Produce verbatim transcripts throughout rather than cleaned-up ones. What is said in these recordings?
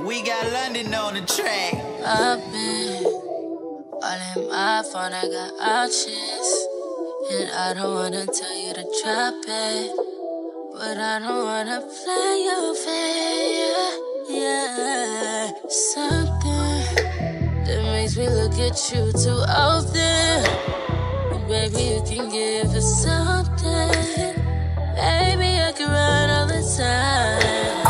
We got London on the track. I've been all in my phone, I got options. And I don't wanna tell you to drop it, but I don't wanna play your fair. Yeah, something that makes me look at you too often. And baby, you can give us something. Baby, I can run all the time.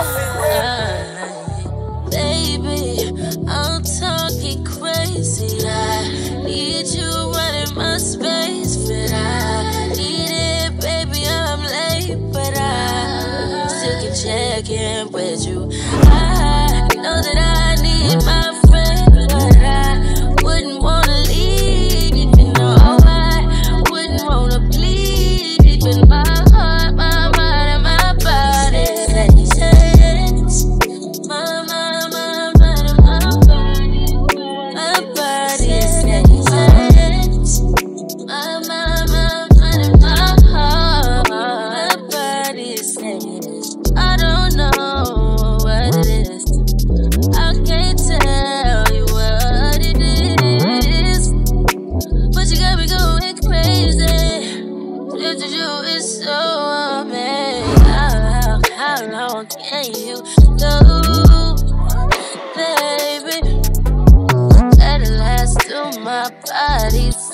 Baby, I'm talking crazy. I need you running my space, but I need it, baby. I'm late, but I still can check in with you. I know that I need my friend, but I wouldn't wanna leave. You know I wouldn't wanna bleed deep in my heart, my mind, and my body. Sense, my mind, my mind, and my body. My body is sense, my mind, my mind, and my heart. My body is sense. I don't know what it is. I can't tell you what it is, but you got me going crazy. Just to you is so amazing. How, how long can you go, baby? Let it last till my body's